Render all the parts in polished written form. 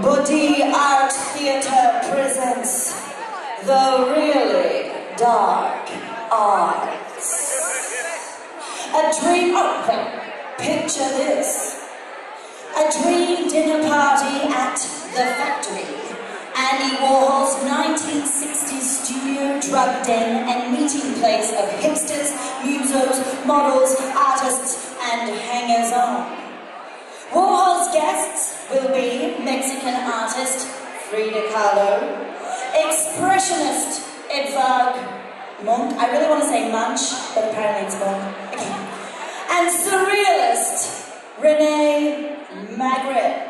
Body Art Theatre presents the really dark arts. A dream, picture this. A dream dinner party at the factory. Andy Warhol's 1960s studio drug den and meeting place of hipsters, musos, models, artists, and hangers-on. Warhol's guests will be Mexican artist Frida Kahlo, expressionist Edvard Munch, I really want to say Munch, but apparently it's Munch, okay. And surrealist Rene Magritte.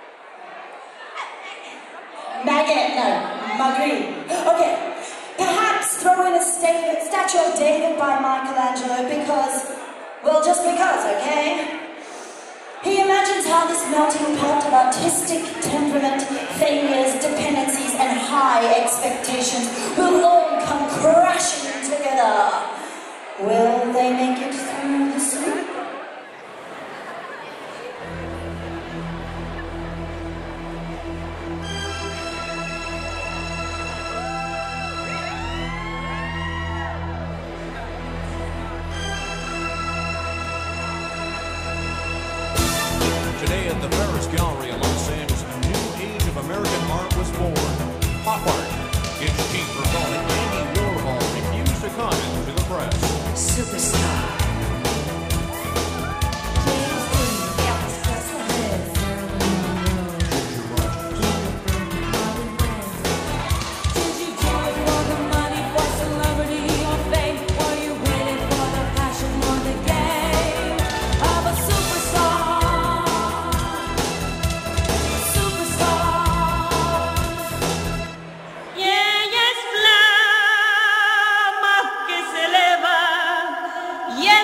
Magritte. Okay. Perhaps throw in a statue of David by Michelangelo because, well, just because, okay? He imagines how this melting pot of artistic temperament, failures, dependencies, and high expectations will all come crashing together. Will they make it through the sleep? Today at the Paris Gallery in Los Angeles, a new age of American art was born. Pop art. Its chief for calling Andy Warhol refused to comment to the press. Superstar. Yeah!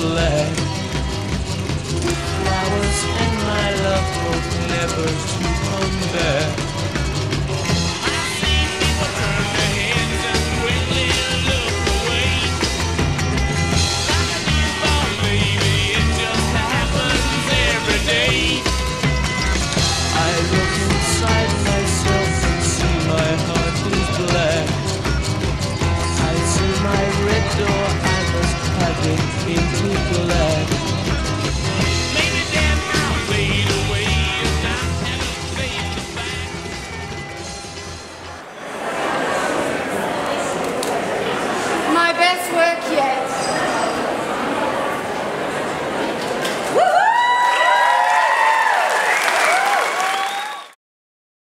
black. Flowers and my love hope never to come back. I see people turn their heads and quickly look away. Like a newborn baby, it just happens every day. I look inside myself and see my heart is black. I see my red door, I must have it into glass.